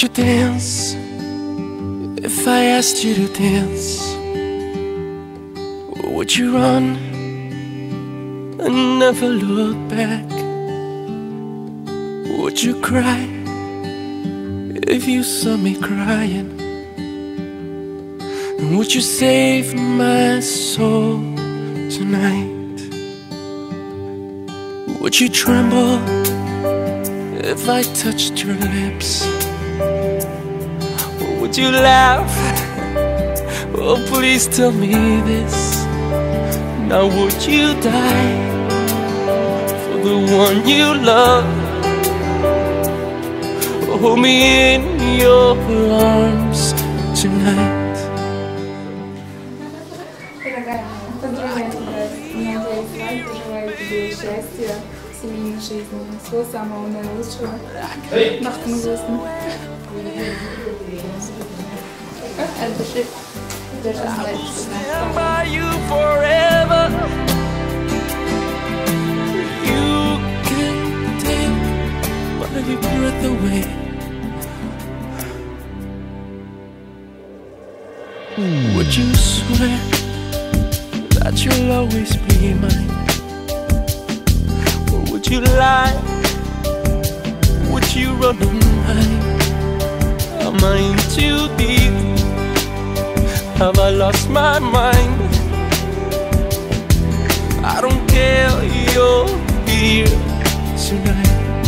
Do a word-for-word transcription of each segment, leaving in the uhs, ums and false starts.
you dance if I asked you to dance? Would you run and never look back? Would you cry if you saw me crying? And would you save my soul tonight? Would you tremble if I touched your lips? Or would you laugh? Oh, please tell me this. Now would you die for the one you love? Hold me in your arms tonight. Дорогая, поздравляю тебя с днем твоей свадьбы, желаю тебе счастья в семейной жизни, всего самого наилучшего. Бахтым известным. От души даже знать, Would you swear that you'll always be mine? Or would you lie? Would you run and hide? Am I in too deep? Have I lost my mind? I don't care, you're here tonight.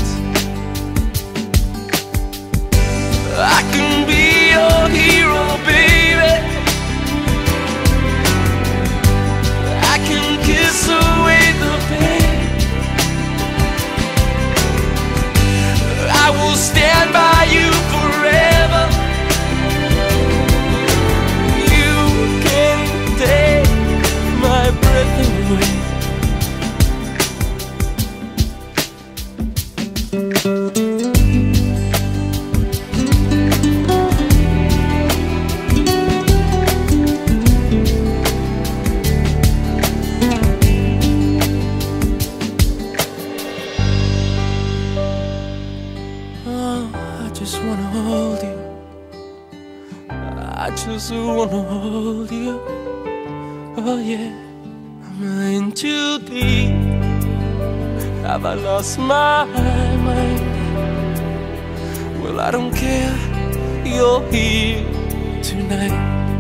I can be your hero, baby. I can kiss away the pain. I will stand by you forever. You can take my breath away. I just wanna hold you. I just wanna hold you. Oh yeah, am I in too deep? Have I lost my mind? Well, I don't care, you're here tonight.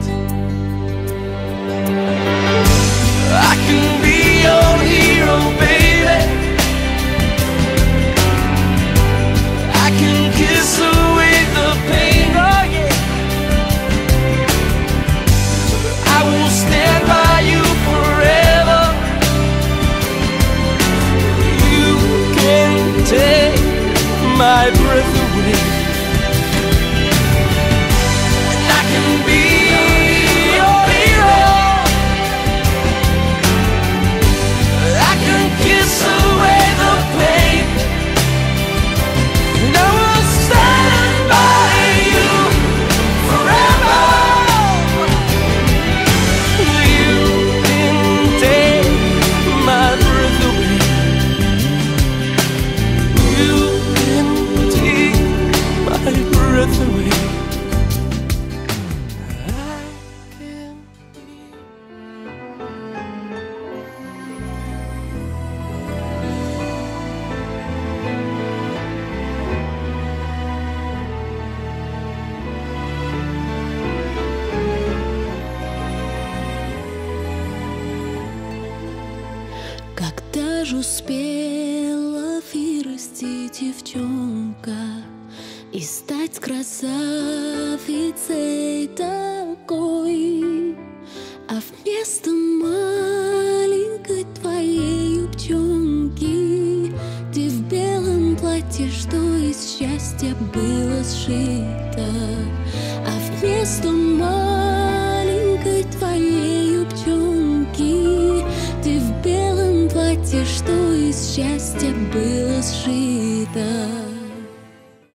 I can be your hero, baby. I can kiss away the pain, oh yeah. I will stand by you forever. You can take my breath away. And I can be your hero. I can kiss away the pain. And I will stand by you forever. You can take my breath away. You can take my breath away. I can Когда ж успела вырасти девчонка и стать красавицей такой, а вместо маленькой твоей юбчонки ты в белом платье, что из счастья было сшито, а вместо маленькой твоей юбчонки ты в белом платье, что из счастья было сшито.